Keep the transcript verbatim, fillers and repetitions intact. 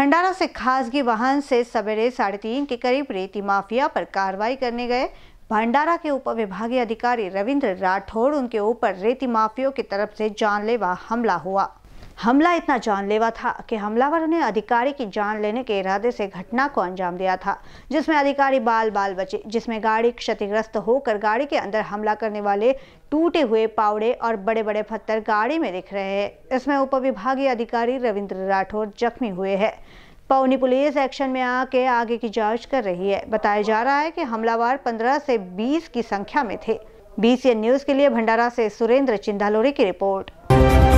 भंडारा से खासगी वाहन से सवेरे साढ़े तीन के करीब रेती माफिया पर कार्रवाई करने गए भंडारा के उप विभागीय अधिकारी रविंद्र राठौड़ उनके ऊपर रेती माफियों की तरफ से जानलेवा हमला हुआ। हमला इतना जानलेवा था कि हमलावरों ने अधिकारी की जान लेने के इरादे से घटना को अंजाम दिया था, जिसमें अधिकारी बाल बाल बचे, जिसमें गाड़ी क्षतिग्रस्त होकर गाड़ी के अंदर हमला करने वाले टूटे हुए पावड़े और बड़े बड़े पत्थर गाड़ी में दिख रहे हैं। इसमें उप विभागीय अधिकारी रविंद्र राठौड़ जख्मी हुए हैं। पौनी पुलिस एक्शन में आके आगे की जांच कर रही है। बताया जा रहा है कि हमलावर पंद्रह से बीस की संख्या में थे। बीसीएन न्यूज के लिए भंडारा से सुरेंद्र चिंदालोरी की रिपोर्ट।